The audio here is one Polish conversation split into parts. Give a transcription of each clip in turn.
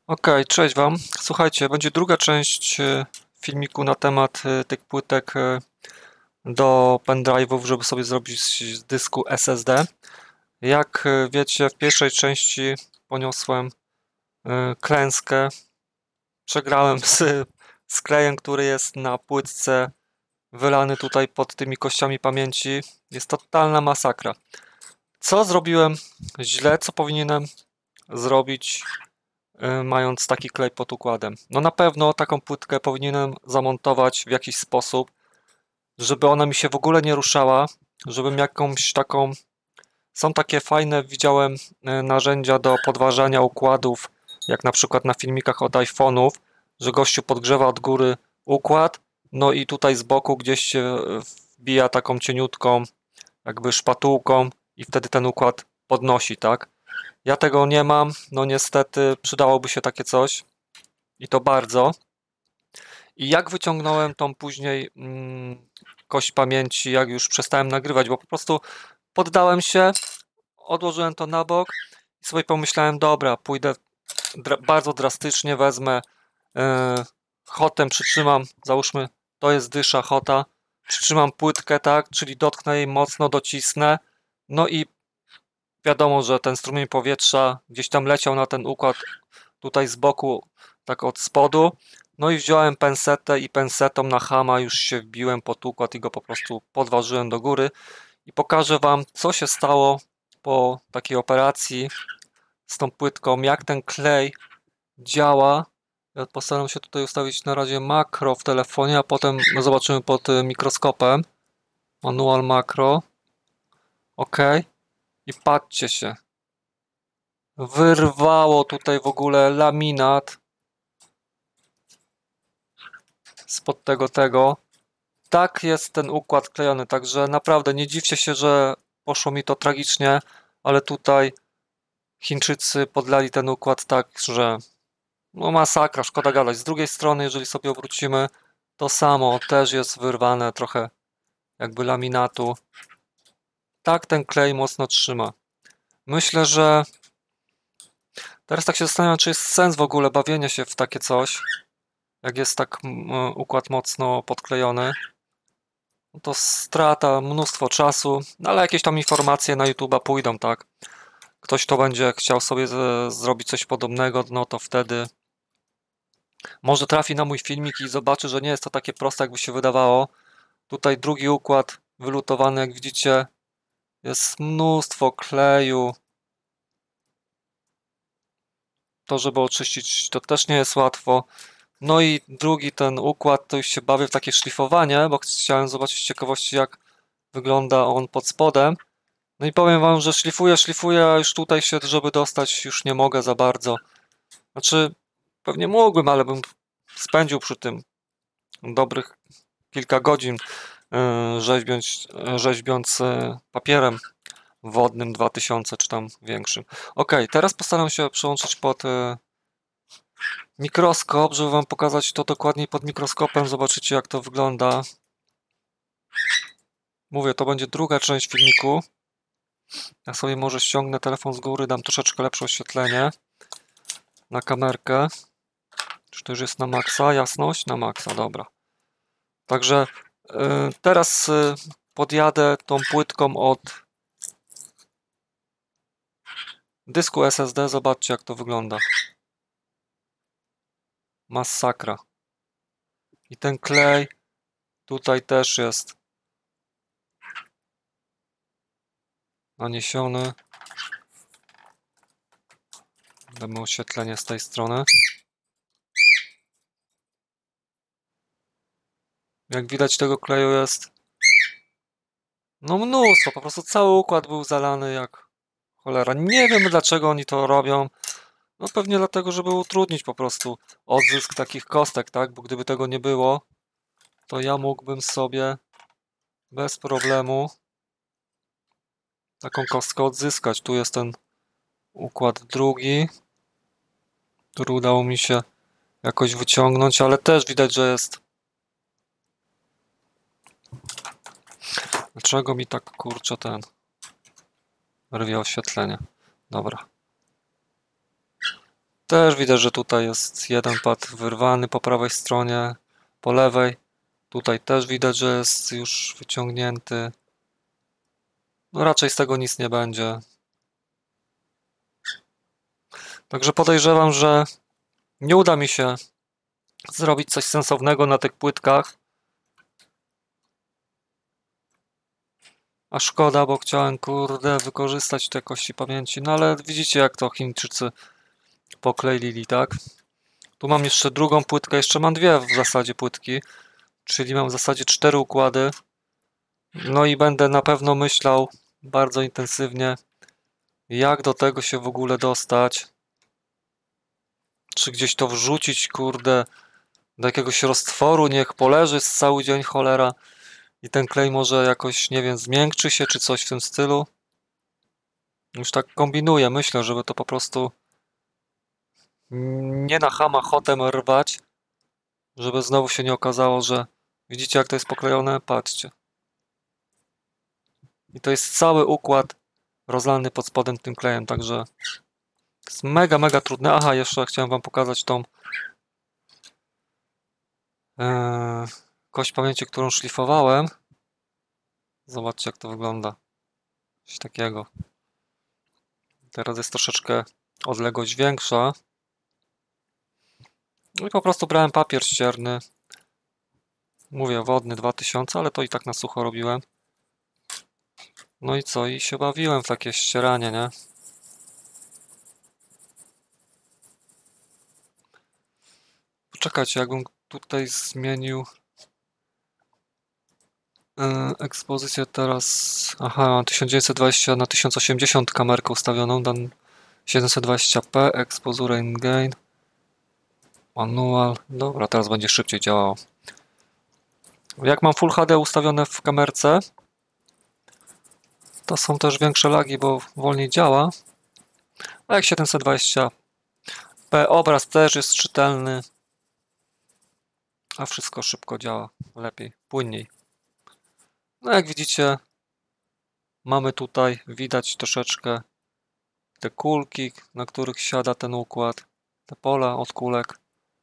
Okej, cześć Wam. Słuchajcie, będzie druga część filmiku na temat tych płytek do pendrive'ów, żeby sobie zrobić z dysku SSD. Jak wiecie, w pierwszej części poniosłem klęskę. Przegrałem z klejem, który jest na płytce wylany tutaj pod tymi kościami pamięci. Jest totalna masakra. Co zrobiłem źle, co powinienem zrobić mając taki klej pod układem? No na pewno taką płytkę powinienem zamontować w jakiś sposób, żeby ona mi się w ogóle nie ruszała, żebym jakąś taką... Są takie fajne, widziałem narzędzia do podważania układów, jak na przykład na filmikach od iPhone'ów, że gościu podgrzewa od góry układ, no i tutaj z boku gdzieś się wbija taką cieniutką jakby szpatułką i wtedy ten układ podnosi, tak? Ja tego nie mam, no niestety przydałoby się takie coś i to bardzo. I jak wyciągnąłem tą później kość pamięci, jak już przestałem nagrywać, bo po prostu poddałem się, odłożyłem to na bok i sobie pomyślałem, dobra, pójdę bardzo drastycznie, wezmę hotem, przytrzymam, załóżmy, to jest dysza hota, przytrzymam płytkę, tak, czyli dotknę jej mocno, docisnę, no i wiadomo, że ten strumień powietrza gdzieś tam leciał na ten układ tutaj z boku, tak od spodu. No i wziąłem pensetę i pensetą na hama już się wbiłem pod układ i go po prostu podważyłem do góry. I pokażę Wam, co się stało po takiej operacji z tą płytką, jak ten klej działa. Ja postaram się tutaj ustawić na razie makro w telefonie, a potem zobaczymy pod mikroskopem. Manual makro. OK. I patrzcie się. Wyrwało tutaj w ogóle laminat spod tego. Tak jest ten układ klejony, także naprawdę nie dziwcie się, że poszło mi to tragicznie, ale tutaj Chińczycy podlali ten układ tak, że no masakra, szkoda gadać. Z drugiej strony, jeżeli sobie obrócimy, to samo też jest wyrwane trochę jakby laminatu. Tak ten klej mocno trzyma. Myślę, że teraz tak się zastanawiam, czy jest sens w ogóle bawienia się w takie coś, jak jest tak układ mocno podklejony. No to strata, mnóstwo czasu, no ale jakieś tam informacje na YouTube'a pójdą, tak? Ktoś, kto będzie chciał sobie zrobić coś podobnego, no to wtedy może trafi na mój filmik i zobaczy, że nie jest to takie proste, jakby się wydawało. Tutaj drugi układ wylutowany, jak widzicie, jest mnóstwo kleju. To, żeby oczyścić, to też nie jest łatwo. No i drugi ten układ, to już się bawię w takie szlifowanie, bo chciałem zobaczyć z ciekawości, jak wygląda on pod spodem. No i powiem Wam, że szlifuję, a już tutaj się, żeby dostać, już nie mogę za bardzo. Znaczy, pewnie mógłbym, ale bym spędził przy tym dobrych kilka godzin rzeźbiąc papierem wodnym 2000 czy tam większym. Ok, teraz postaram się przełączyć pod mikroskop, żeby Wam pokazać to dokładniej pod mikroskopem. Zobaczycie, jak to wygląda. Mówię, to będzie druga część filmiku. Ja sobie może ściągnę telefon z góry, dam troszeczkę lepsze oświetlenie na kamerkę. Czy to już jest na maksa? Jasność? Na maksa, dobra. Także teraz podjadę tą płytką od dysku SSD. Zobaczcie, jak to wygląda. Masakra. I ten klej tutaj też jest naniesiony. Damy oświetlenie z tej strony. Jak widać, tego kleju jest no mnóstwo. Po prostu cały układ był zalany jak cholera. Nie wiem, dlaczego oni to robią. No pewnie dlatego, żeby utrudnić po prostu odzysk takich kostek, tak? Bo gdyby tego nie było, to ja mógłbym sobie bez problemu taką kostkę odzyskać. Tu jest ten układ drugi, który udało mi się jakoś wyciągnąć, ale też widać, że jest... Dlaczego mi tak, kurczę, ten rwie oświetlenie? Dobra. Też widać, że tutaj jest jeden pad wyrwany po prawej stronie, po lewej. Tutaj też widać, że jest już wyciągnięty. No raczej z tego nic nie będzie. Także podejrzewam, że nie uda mi się zrobić coś sensownego na tych płytkach. A szkoda, bo chciałem, kurde, wykorzystać te kości pamięci. No ale widzicie, jak to Chińczycy pokleili, tak? Tu mam jeszcze drugą płytkę, jeszcze mam dwie w zasadzie płytki, czyli mam w zasadzie 4 układy. No i będę na pewno myślał bardzo intensywnie, jak do tego się w ogóle dostać. Czy gdzieś to wrzucić, kurde, do jakiegoś roztworu, niech poleży z cały dzień, cholera. I ten klej może jakoś, nie wiem, zmiękczy się, czy coś w tym stylu. Już tak kombinuję, myślę, żeby to po prostu nie na chama chotem rwać, żeby znowu się nie okazało, że widzicie, jak to jest poklejone? Patrzcie. I to jest cały układ rozlany pod spodem tym klejem, także to jest mega, mega trudne. Aha, jeszcze chciałem wam pokazać tą kość pamięci, którą szlifowałem. Zobaczcie, jak to wygląda. Coś takiego. Teraz jest troszeczkę odległość większa. No i po prostu brałem papier ścierny. Mówię, wodny 2000, ale to i tak na sucho robiłem. No i co? I się bawiłem w takie ścieranie, nie? Poczekajcie, jakbym tutaj zmienił ekspozycję teraz. Aha, mam 1920 na 1080 kamerkę ustawioną, dan 720p, exposure in gain, manual. Dobra, teraz będzie szybciej działało. Jak mam Full HD ustawione w kamerce, to są też większe lagi, bo wolniej działa. A jak 720p, obraz też jest czytelny, a wszystko szybko działa, lepiej, płynniej. No jak widzicie, mamy tutaj, widać troszeczkę te kulki, na których siada ten układ, te pola od kulek.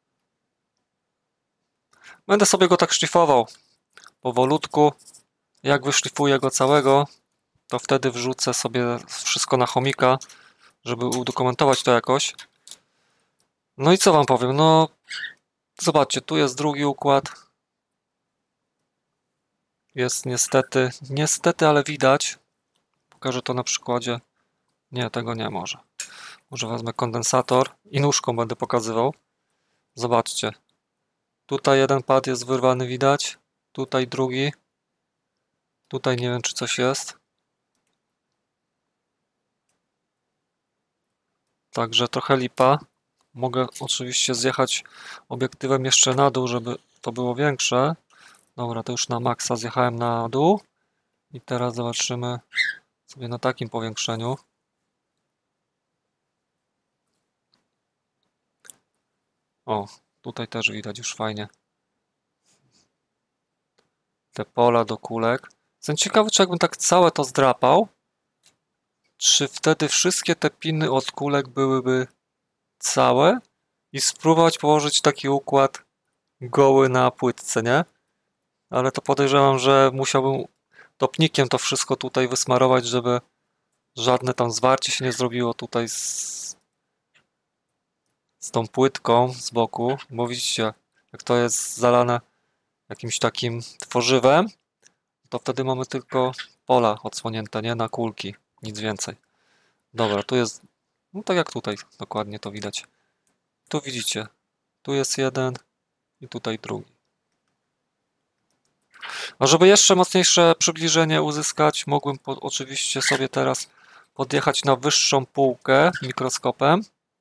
Będę sobie go tak szlifował powolutku. Jak wyszlifuję go całego, to wtedy wrzucę sobie wszystko na chomika, żeby udokumentować to jakoś. No i co wam powiem? No, zobaczcie, tu jest drugi układ. Jest niestety, ale widać. Pokażę to na przykładzie. Nie, tego nie może. Może wezmę kondensator i nóżką będę pokazywał. Zobaczcie. Tutaj jeden pad jest wyrwany, widać. Tutaj drugi. Tutaj nie wiem, czy coś jest. Także trochę lipa. Mogę oczywiście zjechać obiektywem jeszcze na dół, żeby to było większe. Dobra, to już na maksa zjechałem na dół. I teraz zobaczymy sobie na takim powiększeniu. O, tutaj też widać już fajnie te pola do kulek. Jestem ciekawy, czy jakbym tak całe to zdrapał, czy wtedy wszystkie te piny od kulek byłyby całe i spróbować położyć taki układ goły na płytce, nie? Ale to podejrzewam, że musiałbym topnikiem to wszystko tutaj wysmarować, żeby żadne tam zwarcie się nie zrobiło tutaj z tą płytką z boku, bo widzicie, jak to jest zalane jakimś takim tworzywem, to wtedy mamy tylko pola odsłonięte, nie? Na kulki, nic więcej. Dobra, tu jest, no tak jak tutaj dokładnie to widać. Tu widzicie, tu jest jeden i tutaj drugi. A żeby jeszcze mocniejsze przybliżenie uzyskać, mogłem oczywiście sobie teraz podjechać na wyższą półkę mikroskopem.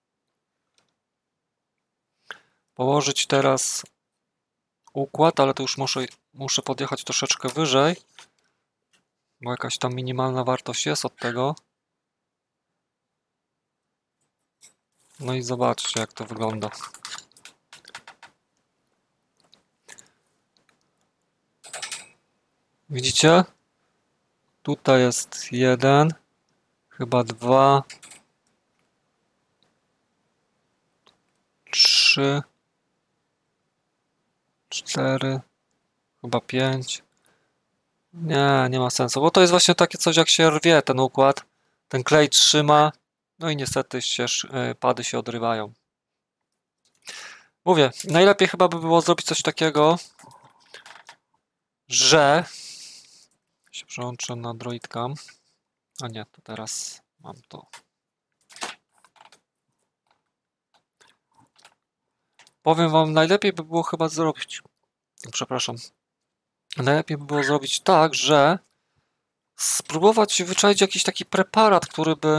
Położyć teraz układ, ale to już muszę podjechać troszeczkę wyżej, bo jakaś tam minimalna wartość jest od tego. No i zobaczcie, jak to wygląda. Widzicie? Tutaj jest jeden, chyba dwa. 3, 4, chyba 5. Nie ma sensu, bo to jest właśnie takie coś, jak się rwie ten układ, ten klej trzyma, no i niestety pady się odrywają. Mówię, najlepiej chyba by było zrobić coś takiego, że się przełączę na Droidcam, a nie, to teraz mam to. Powiem wam, najlepiej by było chyba zrobić, przepraszam, najlepiej by było zrobić tak, że spróbować wyczaić jakiś taki preparat, który by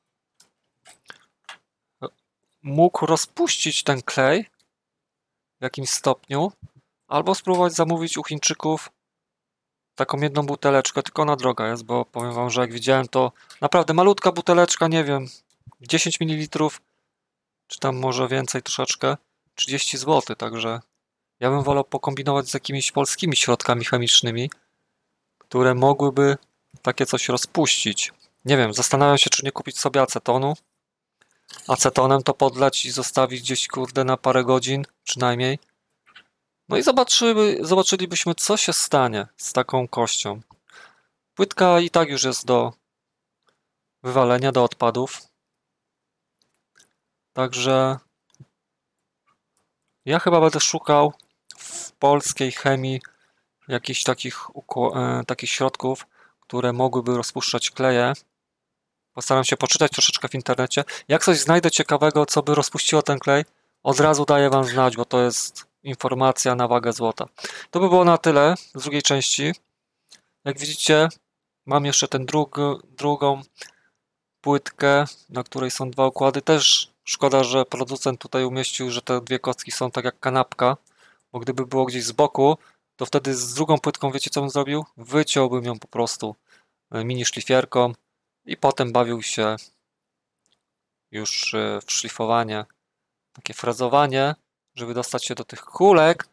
mógł rozpuścić ten klej w jakimś stopniu, albo spróbować zamówić u Chińczyków taką jedną buteleczkę, tylko ona droga jest, bo powiem wam, że jak widziałem, to naprawdę malutka buteleczka, nie wiem, 10 ml, czy tam może więcej troszeczkę, 30 zł, także ja bym wolał pokombinować z jakimiś polskimi środkami chemicznymi, które mogłyby takie coś rozpuścić. Nie wiem, zastanawiam się, czy nie kupić sobie acetonu. Acetonem to podlać i zostawić gdzieś, kurde, na parę godzin przynajmniej. No i zobaczylibyśmy, co się stanie z taką kością. Płytka i tak już jest do wywalenia, do odpadów. Także ja chyba będę szukał w polskiej chemii jakichś takich środków, które mogłyby rozpuszczać kleje. Postaram się poczytać troszeczkę w internecie. Jak coś znajdę ciekawego, co by rozpuściło ten klej, od razu daję wam znać, bo to jest informacja na wagę złota. To by było na tyle z drugiej części. Jak widzicie, mam jeszcze drugą płytkę, na której są dwa układy. Też szkoda, że producent tutaj umieścił, że te dwie kostki są tak jak kanapka, bo gdyby było gdzieś z boku, to wtedy z drugą płytką, wiecie co bym zrobił? Wyciąłbym ją po prostu mini szlifierką i potem bawił się już w szlifowanie, takie frezowanie, żeby dostać się do tych kulek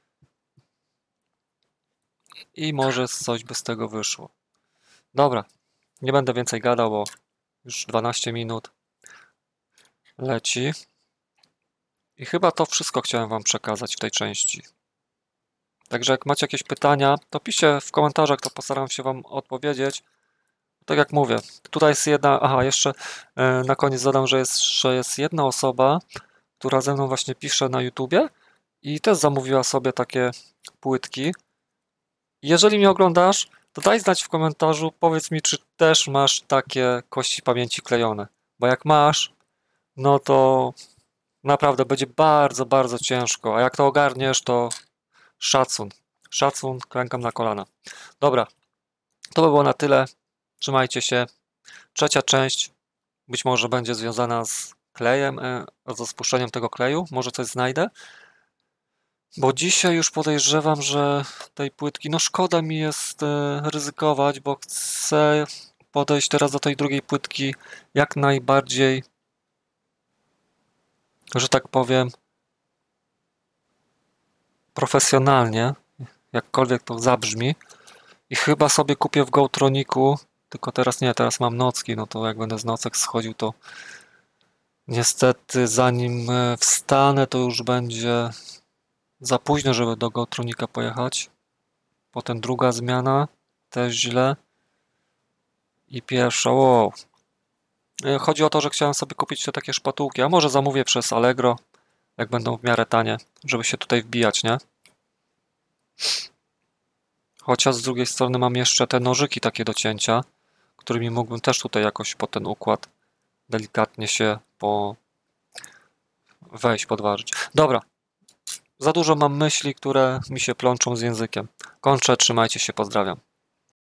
i może coś by z tego wyszło. Dobra, nie będę więcej gadał, bo już 12 minut leci. I chyba to wszystko chciałem wam przekazać w tej części. Także jak macie jakieś pytania, to piszcie w komentarzach, to postaram się wam odpowiedzieć. Tak jak mówię, tutaj jest jedna... Aha, jeszcze na koniec dodam, że jest jedna osoba, która ze mną właśnie pisze na YouTubie i też zamówiła sobie takie płytki. Jeżeli mnie oglądasz, to daj znać w komentarzu, powiedz mi, czy też masz takie kości pamięci klejone. Bo jak masz, no to naprawdę będzie bardzo, bardzo ciężko. A jak to ogarniesz, to szacun. Szacun, klękam na kolana. Dobra, to by było na tyle. Trzymajcie się. Trzecia część być może będzie związana z klejem, ze spuszczeniem tego kleju. Może coś znajdę. Bo dzisiaj już podejrzewam, że tej płytki, no szkoda mi jest ryzykować, bo chcę podejść teraz do tej drugiej płytki jak najbardziej, że tak powiem, profesjonalnie, jakkolwiek to zabrzmi. I chyba sobie kupię w Gotroniku, tylko teraz nie, teraz mam nocki, no to jak będę z nocek schodził, to niestety zanim wstanę, to już będzie za późno, żeby do Gotronika pojechać. Potem druga zmiana, też źle. I pierwsza, wow. Chodzi o to, że chciałem sobie kupić te takie szpatułki, a może zamówię przez Allegro, jak będą w miarę tanie, żeby się tutaj wbijać, nie? Chociaż z drugiej strony mam jeszcze te nożyki takie do cięcia, którymi mógłbym też tutaj jakoś po ten układ delikatnie się podważyć. Dobra, za dużo mam myśli, które mi się plączą z językiem. Kończę, trzymajcie się, pozdrawiam.